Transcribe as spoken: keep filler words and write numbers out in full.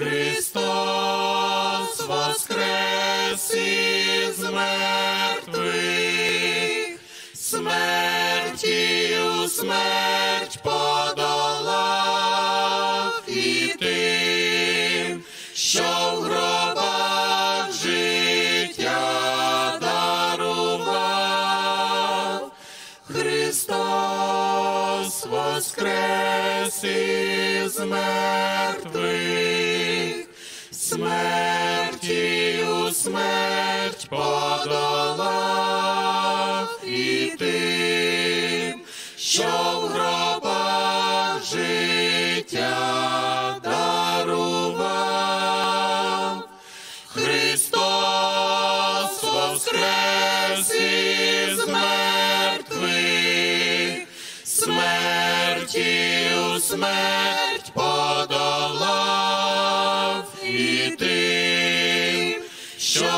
Христос воскрес із мертвих, смертію смерть подолав, і тим, що в гробах життя дарував. Христос воскрес із мертвих, смертію смерть подолав, і тим, що в гробах життя дарував. Христос воскрес із мертвих, смертію смерть подолав, і тим, що